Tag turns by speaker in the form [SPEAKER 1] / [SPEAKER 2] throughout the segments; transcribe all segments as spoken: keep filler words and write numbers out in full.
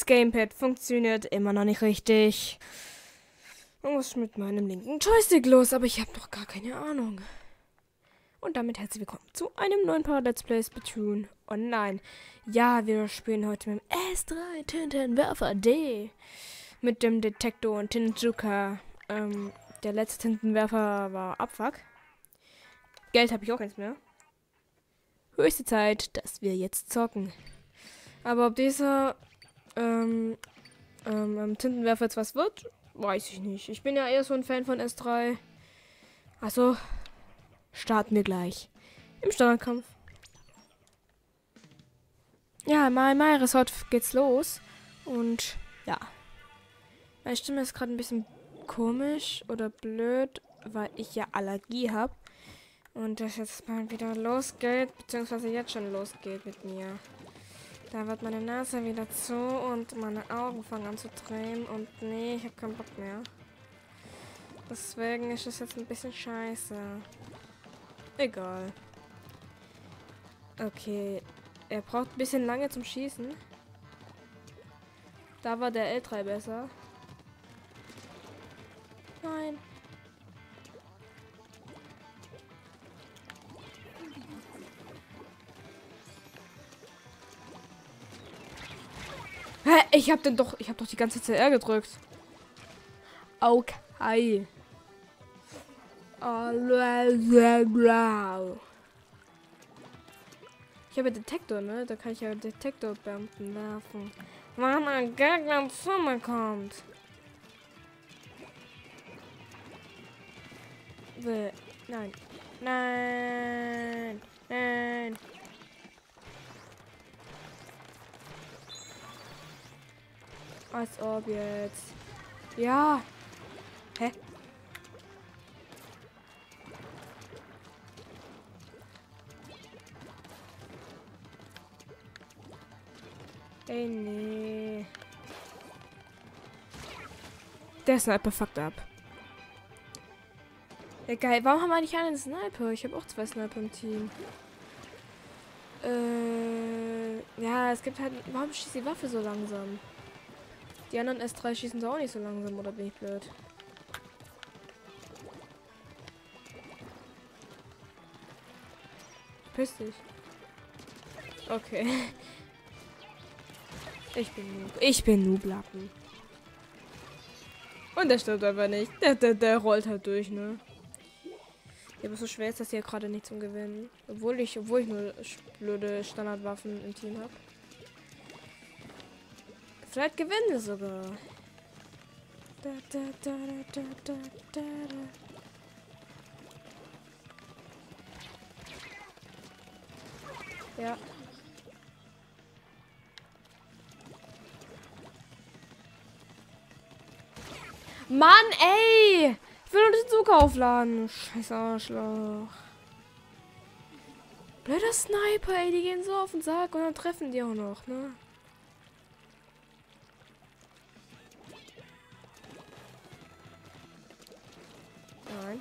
[SPEAKER 1] Das Gamepad funktioniert immer noch nicht richtig. Was ist mit meinem linken Joystick los? Aber ich habe noch gar keine Ahnung. Und damit herzlich willkommen zu einem neuen Part Let's Play Splatoon Online. Ja, wir spielen heute mit dem S drei Tintenwerfer D. Mit dem Detektor und Tintenjoker. Ähm, der letzte Tintenwerfer war Abfuck. Geld habe ich auch keins mehr. Höchste Zeit, dass wir jetzt zocken. Aber ob dieser ähm, ähm, Tintenwerfer jetzt was wird, weiß ich nicht. Ich bin ja eher so ein Fan von S drei. Achso, starten wir gleich im Standardkampf. Ja, mal My Resort geht's los. Und ja. Meine Stimme ist gerade ein bisschen komisch oder blöd, weil ich ja Allergie habe. Und das jetzt mal wieder losgeht, beziehungsweise jetzt schon losgeht mit mir. Da wird meine Nase wieder zu und meine Augen fangen an zu drehen. Und nee, ich habe keinen Bock mehr. Deswegen ist es jetzt ein bisschen scheiße. Egal. Okay. Er braucht ein bisschen lange zum Schießen. Da war der L drei besser. Nein. Hä? Ich hab den doch. Ich hab doch die ganze Zeit R gedrückt. Okay. Ich habe Detektor, ne? Da kann ich ja Detektorbomben werfen. Wann ein Gegner ins Zimmer kommt. Will. Nein. Nein. Nein. Als ob jetzt. Ja. Hä? Ey, nee. Der Sniper fuckt ab. Ja, geil. Warum haben wir eigentlich einen Sniper? Ich habe auch zwei Sniper im Team. Äh, ja, es gibt halt... Warum schießt die Waffe so langsam? Die anderen S drei schießen so auch nicht so langsam, oder bin ich blöd? Piss dich. Okay. Ich bin Noob. Ich bin Nooblappen. Und der stirbt einfach nicht. Der, der, der rollt halt durch, ne? Ja, aber so schwer ist das hier gerade nicht zum Gewinnen. Obwohl ich, obwohl ich nur blöde Standardwaffen im Team habe. Vielleicht gewinnen wir sogar. Da, da, da, da, da, da, da. Ja. Mann, ey! Ich will nur den Zug aufladen. Scheiß Arschloch. Blöder Sniper, ey. Die gehen so auf den Sack und dann treffen die auch noch, ne? Nein.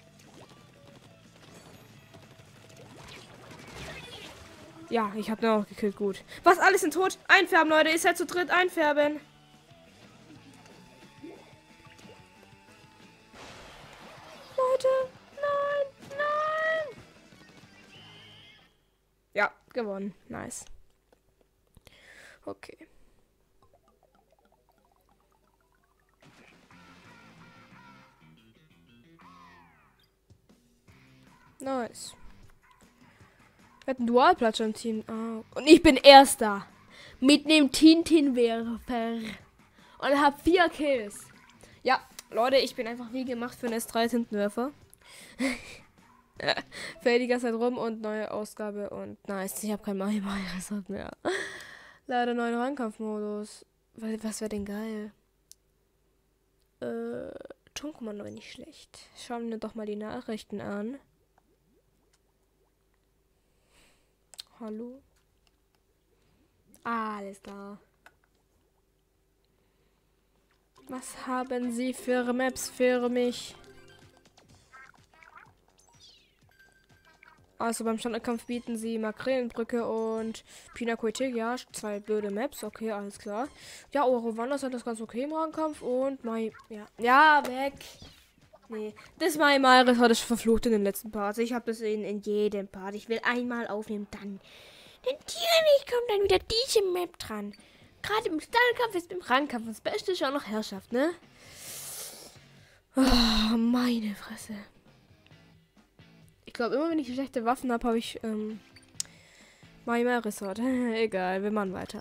[SPEAKER 1] Ja, ich hab den auch gekillt. Gut. Was? Alles sind tot? Einfärben, Leute. Ist halt zu dritt. Einfärben. Leute. Nein. Nein. Ja, gewonnen. Nice. Okay. Nice. Wir hatten Dualplatscher im Team. Ah. Und ich bin Erster. Mit dem Tintenwerfer. Und hab vier Kills. Ja, Leute, ich bin einfach wie gemacht für einen S drei Tintenwerfer. Fällt die ganze Zeit rum und neue Ausgabe und nice. Ich habe kein My Resort mehr. Leider neuen Rangkampfmodus. Was wäre denn geil? Äh, Turmkommando wäre nicht schlecht. Schauen wir doch mal die Nachrichten an. Hallo? Ah, alles klar. Was haben Sie für Maps für mich? Also beim Standardkampf bieten sie Makrelenbrücke und Pinakothek, ja, zwei blöde Maps, okay, alles klar. Ja, Oro Wanders hat das ganz okay im Rangkampf und Mai, ja, ja, weg. Nee, das Mai Maris hat es verflucht in den letzten Parts. Ich habe das in, in jedem Part. Ich will einmal aufnehmen, dann. Denn natürlich kommt dann wieder diese Map dran. Gerade im Standardkampf ist im Rangkampf. Das Beste ist auch noch Herrschaft, ne? Oh, meine Fresse. Ich glaube, immer wenn ich schlechte Waffen habe, habe ich ähm, Mai Resort. Egal, wir machen weiter.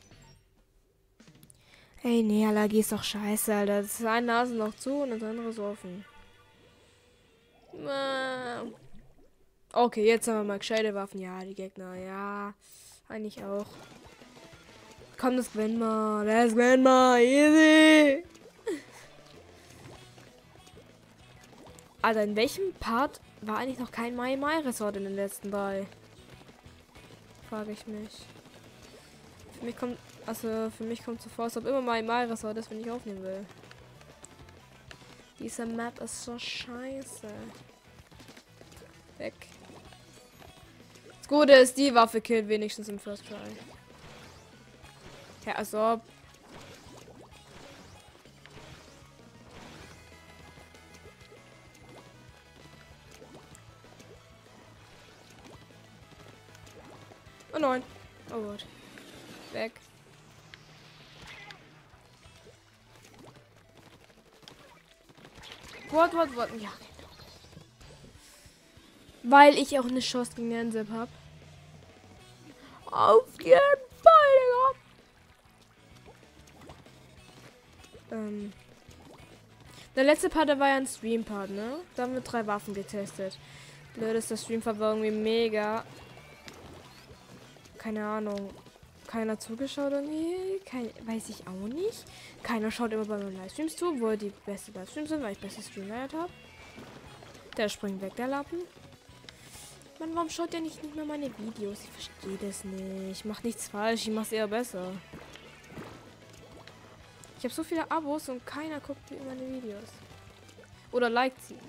[SPEAKER 1] Ey, nee, Allergie ist doch scheiße, Alter. Das ist eine Nase noch zu und das andere ist offen. Okay, jetzt haben wir mal gescheite Waffen. Ja, die Gegner, ja. Eigentlich auch. Komm, das gewinnen wir. Das gewinnen wir. Easy. Alter, in welchem Part war eigentlich noch kein Mai Mai Resort in den letzten drei? Frage ich mich. Für mich kommt, also für mich kommt zuvor, als ob immer Mai Mai Resort ist, wenn ich aufnehmen will. Diese Map ist so scheiße. Weg. Das Gute ist, die Waffe killt wenigstens im First Try. Ja, also. Oh nein. Oh Gott. Weg. What, what, what? Ja. Weil ich auch eine Chance gegen den Sepp habe. Auf jeden Fall, Digga. Ähm. Der letzte Part, der war ja ein Stream-Part, ne? Da haben wir drei Waffen getestet. Blöd ist, der Stream-Part war irgendwie mega. Keine Ahnung. Keiner zugeschaut irgendwie. Kein, weiß ich auch nicht. Keiner schaut immer bei meinen Livestreams zu, obwohl die beste Livestreams sind, weil ich beste Streamwert habe. Der springt weg, der Lappen. Mann, warum schaut der nicht, nicht mehr meine Videos? Ich verstehe das nicht. Ich mache nichts falsch, ich mache es eher besser. Ich habe so viele Abos und keiner guckt meine Videos. Oder liked sie.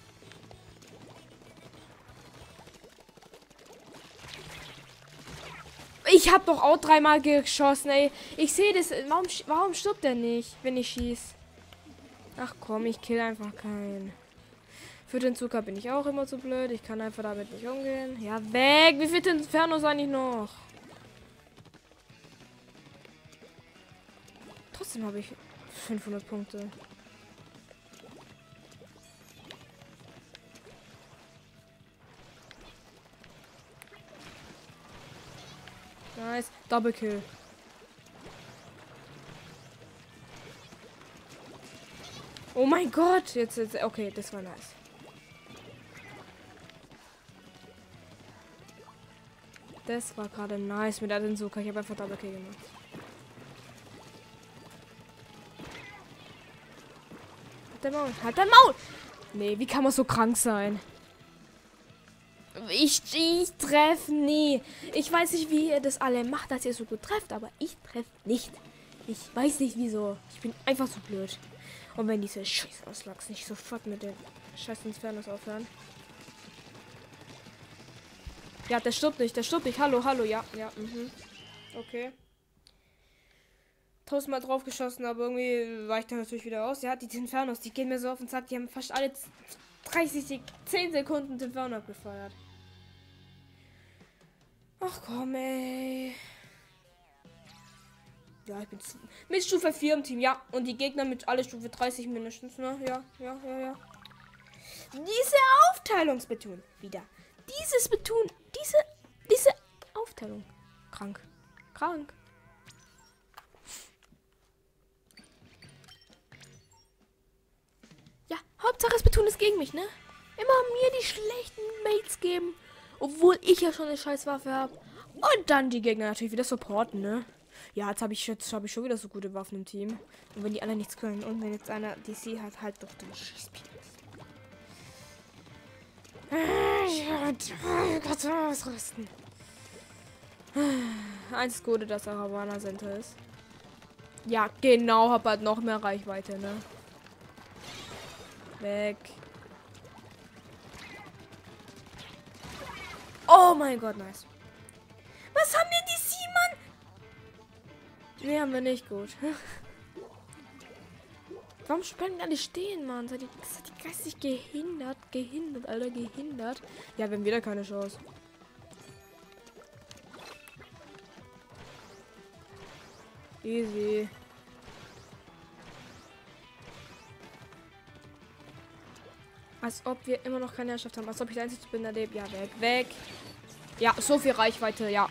[SPEAKER 1] Ich habe doch auch dreimal geschossen, ey. Ich sehe das. Warum, warum stirbt der nicht, wenn ich schieße? Ach komm, ich kill einfach keinen. Für den Zucker bin ich auch immer zu blöd. Ich kann einfach damit nicht umgehen. Ja, weg. Wie viel Infernos eigentlich noch? Trotzdem habe ich fünfhundert Punkte. Nice. Double Kill. Oh mein Gott. Jetzt, jetzt. Okay, das war nice. Das war gerade nice mit der Adensuka. Ich habe einfach Double Kill gemacht. Hat der Maul. Hat der Maul. Nee, wie kann man so krank sein? Ich, ich treffe nie. Ich weiß nicht, wie ihr das alle macht, dass ihr so gut trefft, aber ich treffe nicht. Ich weiß nicht wieso. Ich bin einfach so blöd. Und wenn diese scheiß Auslags nicht sofort mit den scheiß Infernos aufhören. Ja, der stirbt nicht, der stirbt nicht. Hallo, hallo, ja, ja, mhm. Okay. Tausendmal drauf geschossen, aber irgendwie weicht er natürlich wieder aus. Ja, die Infernos, die gehen mir so auf den Sack. Die haben fast alle dreißig, zehn Sekunden den Inferno abgefeuert. Ach komm, ey. Ja, ich bin mit Stufe vier im Team, ja. Und die Gegner mit alle Stufe dreißig mindestens, ne? Ja, ja, ja, ja. Diese Aufteilungsbeton. Wieder. Dieses Beton. Diese, diese Aufteilung. Krank. Krank. Ja, Hauptsache das Beton ist gegen mich, ne? Immer mir die schlechten Mates geben. Obwohl ich ja schon eine scheiß Waffe habe. Und dann die Gegner natürlich wieder supporten, ne? Ja, jetzt habe ich, jetzt hab ich schon wieder so gute Waffen im Team. Und wenn die anderen nichts können. Und wenn jetzt einer D C hat, halt doch den Scheißpier. Ich kann so ausrüsten. Eins ist Gute, dass er Havana Center ist. Ja, genau, hab halt noch mehr Reichweite, ne? Weg. Oh mein Gott, nice. Was haben wir die Simon? Nee, haben wir nicht gut. Warum bleiben die alle stehen, Mann? Seid ihr, seid ihr geistig gehindert? Gehindert, Alter, gehindert. Ja, wir haben wieder keine Chance. Easy. Als ob wir immer noch keine Herrschaft haben. Als ob ich der Einzige bin, der lebt. Ja, weg, weg. Ja, so viel Reichweite, ja.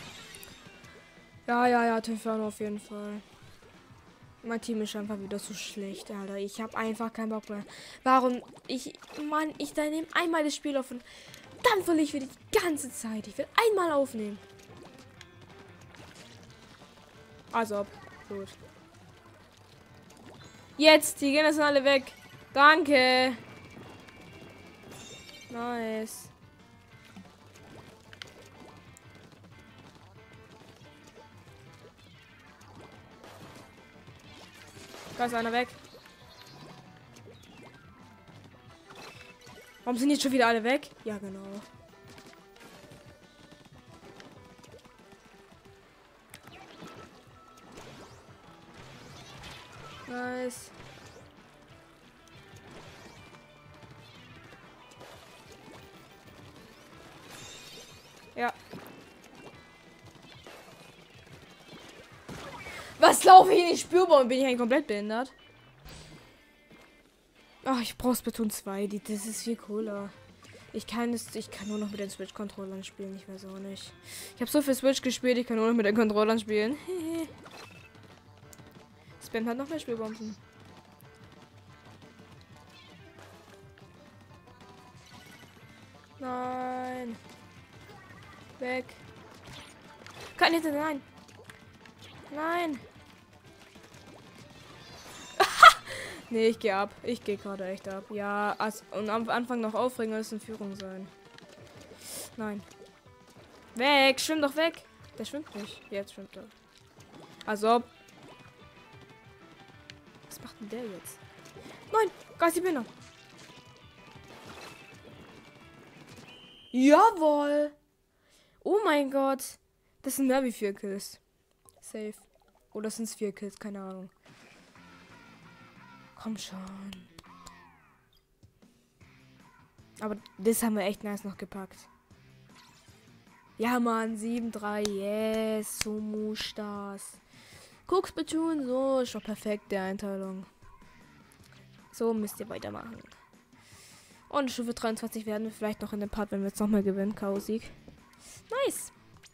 [SPEAKER 1] Ja, ja, ja, Inferno auf jeden Fall. Mein Team ist einfach wieder so schlecht, Alter. Ich habe einfach keinen Bock mehr. Warum? Ich, Mann, ich da nehme einmal das Spiel auf und dann verliere ich wieder die ganze Zeit. Ich will einmal aufnehmen. Also, gut. Jetzt, die Gegner sind alle weg. Danke. Nice. Da ist einer weg. Warum sind jetzt schon wieder alle weg? Ja, genau. Nice. Ja. Was laufe ich in die Spürbaum? Bin ich eigentlich komplett behindert? Ach, ich brauche Splatoon zwei. Die, das ist viel cooler. Ich kann es, ich kann nur noch mit den Switch-Controllern spielen. Ich weiß auch nicht. Ich habe so viel Switch gespielt, ich kann nur noch mit den Controllern spielen. Spam hat noch mehr Spielbomben. Nein. Weg. Kann nicht, nein. Nein. Nee, ich gehe ab. Ich gehe gerade echt ab. Ja, als, und am Anfang noch aufregen, als in Führung sein. Nein. Weg, schwimm doch weg. Der schwimmt nicht. Jetzt schwimmt er. Also. Was macht denn der jetzt? Nein, Geist die Binder. Jawohl. Oh mein Gott. Das sind mehr wie vier Kills. Safe. Oder sind es vier Kills? Keine Ahnung. Komm schon. Aber das haben wir echt nice noch gepackt. Ja, Mann. sieben drei. Yes. So muss das. Guck's Splatoon. So ist doch perfekt, der Einteilung. So müsst ihr weitermachen. Und Stufe dreiundzwanzig werden wir vielleicht noch in dem Part, wenn wir jetzt nochmal gewinnen. K O-Sieg. Nice.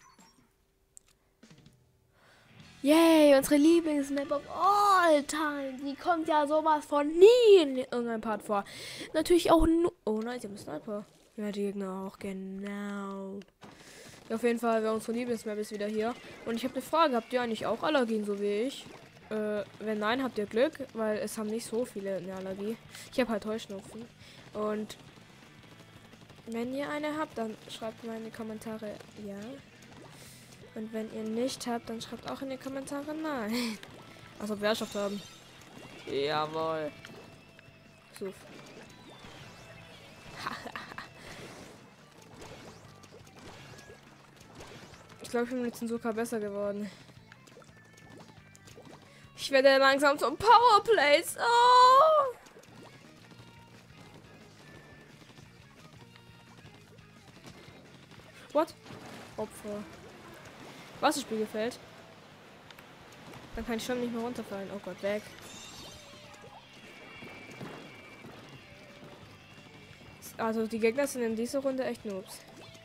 [SPEAKER 1] Yay, unsere Lieblingsmap of all time. Die kommt ja sowas von nie in irgendeinem Part vor. Natürlich auch nur... Oh nein, sie haben Sniper. Ja, die Gegner auch, genau. Ja, auf jeden Fall, unsere Lieblingsmap ist wieder hier. Und ich habe eine Frage. Habt ihr eigentlich auch Allergien, so wie ich? Äh, wenn nein, habt ihr Glück, weil es haben nicht so viele eine Allergie. Ich habe halt Heuschnupfen. Und wenn ihr eine habt, dann schreibt mal in die Kommentare ja. Und wenn ihr nicht habt, dann schreibt auch in die Kommentare nein. Also Wehrstoff haben. Jawohl. Suff. Ich glaube, ich bin mit Zensuka besser geworden. Ich werde langsam zum Powerplays. Oh! What? Opfer. Wasserspiegelfeld. Dann kann ich schon nicht mehr runterfallen. Oh Gott, weg. Also die Gegner sind in dieser Runde echt Noobs.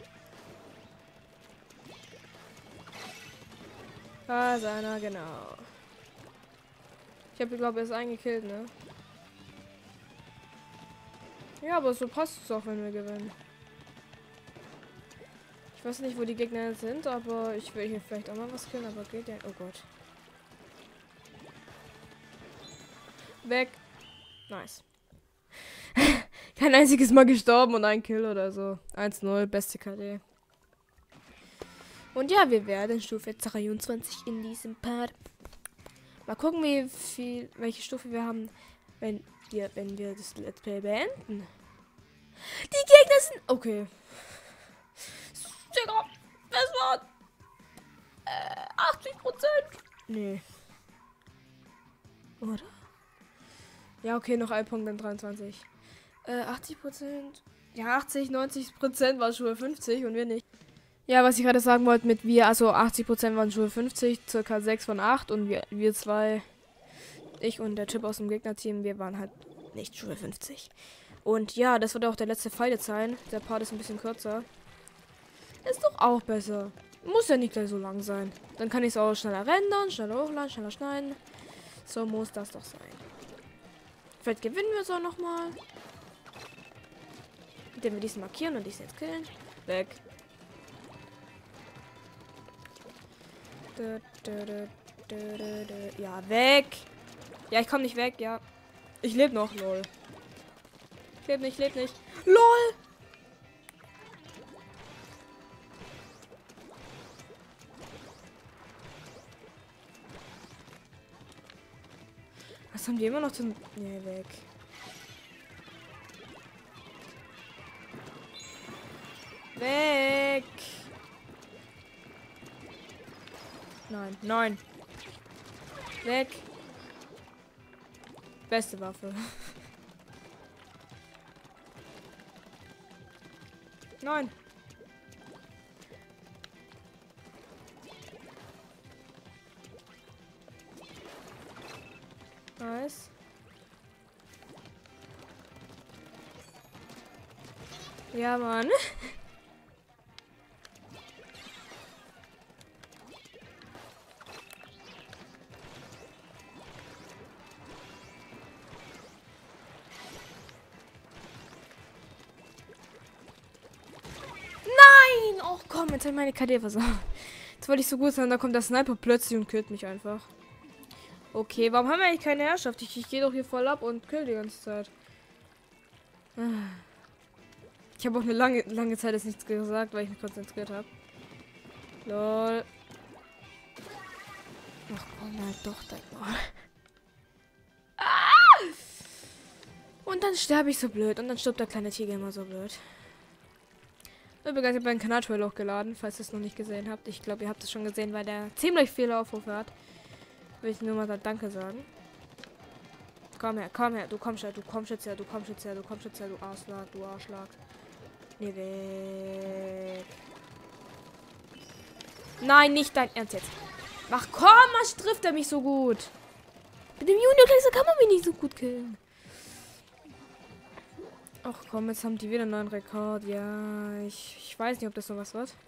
[SPEAKER 1] Da ist einer, genau. Ich habe, glaube ich, erst einen gekillt, ne? Ja, aber so passt es auch, wenn wir gewinnen. Ich weiß nicht, wo die Gegner sind, aber ich will hier vielleicht auch mal was killen, aber geht ja. Oh Gott. Weg. Nice. Kein einziges Mal gestorben und ein Kill oder so. eins null, beste K D. Und ja, wir werden Stufe dreiundzwanzig in diesem Part. Mal gucken, wie viel, welche Stufe wir haben, wenn wir, wenn wir das Let's Play beenden. Die Gegner sind... Okay. Digga. Es war äh, achtzig Prozent. Nee. Oder? Ja, okay, noch ein Punkt, dann dreiundzwanzig. Äh, achtzig Prozent. Ja, achtzig, neunzig Prozent war Schuhe fünfzig und wir nicht. Ja, was ich gerade sagen wollte mit wir, also achtzig Prozent waren Schuhe fünfzig, circa sechs von acht und wir, wir zwei, ich und der Typ aus dem Gegnerteam, wir waren halt nicht Schuhe fünfzig. Und ja, das wird auch der letzte Fight jetzt sein. Der Part ist ein bisschen kürzer. Ist doch auch besser. Muss ja nicht gleich so lang sein. Dann kann ich es auch schneller rendern, schneller hochladen, schneller schneiden. So muss das doch sein. Vielleicht gewinnen wir es auch nochmal. Indem wir diesen markieren und diesen jetzt killen. Weg. Ja, weg. Ja, ich komme nicht weg, ja. Ich lebe noch, lol. Ich lebe nicht, lebe nicht. LOL! Was haben die immer noch zu... Nee, weg. Weg! Nein, nein. Weg. Beste Waffe. Nein. Nice. Ja, Mann. Nein! Oh komm, jetzt habe ich meine K D versaut. Jetzt wollte ich so gut sein, da kommt der Sniper plötzlich und killt mich einfach. Okay, warum haben wir eigentlich keine Herrschaft? Ich, ich gehe doch hier voll ab und kill die ganze Zeit. Ich habe auch eine lange, lange Zeit jetzt nichts gesagt, weil ich mich konzentriert habe. Lol. Ach komm halt doch, dein Maul. Ah! Und dann sterbe ich so blöd. Und dann stirbt der kleine Tiger immer so blöd. Übrigens, ich habe meinen Kanal-Trail hochgeladen, falls ihr es noch nicht gesehen habt. Ich glaube, ihr habt es schon gesehen, weil der ziemlich viele Aufrufe hat. Will ich nur mal da Danke sagen. Komm her, komm her, du kommst her, du kommst jetzt her, du kommst jetzt her, du kommst jetzt her, du Arschlag, du Arschlag. Nee, weg. Nein, nicht dein Ernst jetzt. Ach komm, was trifft er mich so gut? Mit dem Junior-Klasse kann man mich nicht so gut killen. Ach komm, jetzt haben die wieder einen neuen Rekord. Ja, ich, ich weiß nicht, ob das so was wird.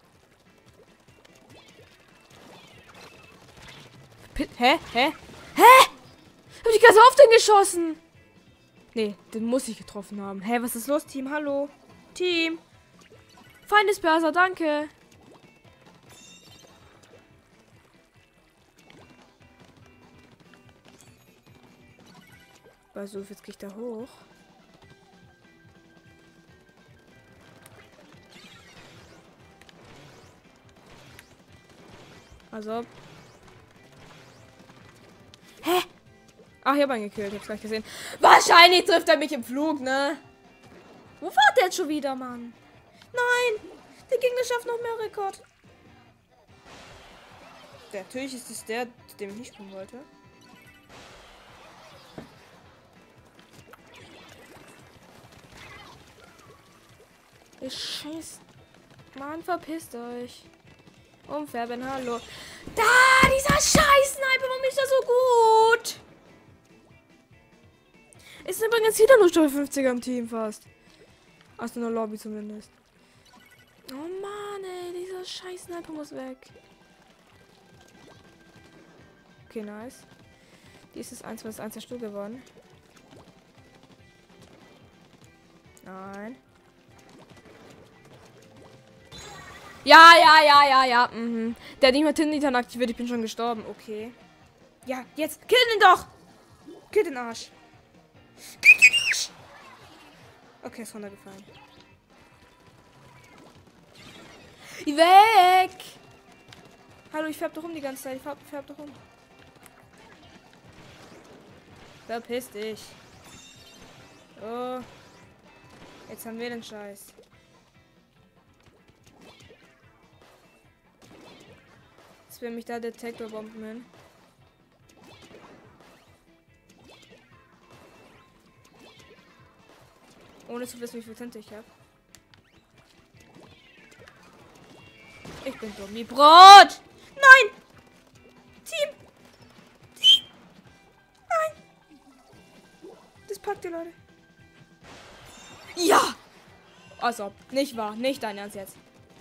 [SPEAKER 1] P Hä? Hä? Hä? Hab ich ganz auf den geschossen? Nee, den muss ich getroffen haben. Hä, was ist los, Team? Hallo? Team? Feindesperser, danke. Also, jetzt gehe ich da hoch. Also. Hä? Ach, ich habe einen gekillt. Ich hab's gleich gesehen. Wahrscheinlich trifft er mich im Flug, ne? Wo war der jetzt schon wieder, Mann? Nein! Der Gegner schafft noch mehr Rekord. Der, natürlich ist es der, dem ich nicht kommen wollte. Ich scheiß. Mann, verpisst euch. Umfärben, hallo. Da, dieser Scheiß-Sniper, warum ist er so gut? Ist übrigens wieder nur Stufe fünfziger im Team fast. Aus der Lobby zumindest. Oh Mann, ey, dieser Scheiß-Sniper muss weg. Okay, nice. Dieses eins plus eins der Stuhl gewonnen. Nein. Ja, ja, ja, ja, ja. Mhm. Der hat nicht mal Tinnitan aktiviert. Ich bin schon gestorben. Okay. Ja, jetzt. Kill den doch. Kill den Arsch. Kill den Arsch. Okay, ist runtergefallen. Weg. Hallo, ich färb doch um die ganze Zeit. Ich färb, färb doch um. Verpiss dich. Oh. Jetzt haben wir den Scheiß. spam mich da Detektorbomben hin. Ohne zu wissen, wie viel Tinte ich habe. Ich bin dumm wie Brot! Nein! Team! Team! Nein! Das packt ihr, Leute. Ja! Also, nicht wahr. Nicht dein Ernst jetzt.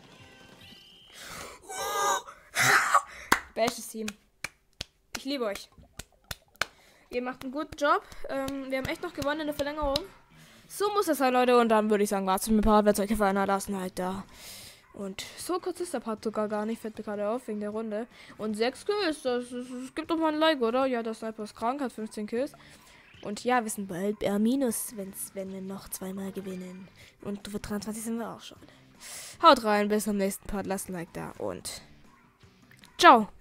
[SPEAKER 1] Bestes Team. Ich liebe euch. Ihr macht einen guten Job. Ähm, wir haben echt noch gewonnen in der Verlängerung. So muss es sein, Leute. Und dann würde ich sagen, war's mit dem Part. Wenn es euch gefallen hat, lasst ein Like da. Und so kurz ist der Part sogar gar nicht. Fällt mir gerade auf wegen der Runde. Und sechs Kills. Das, das, das gibt doch mal ein Like, oder? Ja, der Sniper ist krank, hat fünfzehn Kills. Und ja, wir sind bald R minus, wenn's, wenn wir noch zweimal gewinnen. Und für dreiundzwanzig sind wir auch schon. Haut rein, bis zum nächsten Part. Lasst ein Like da und ciao.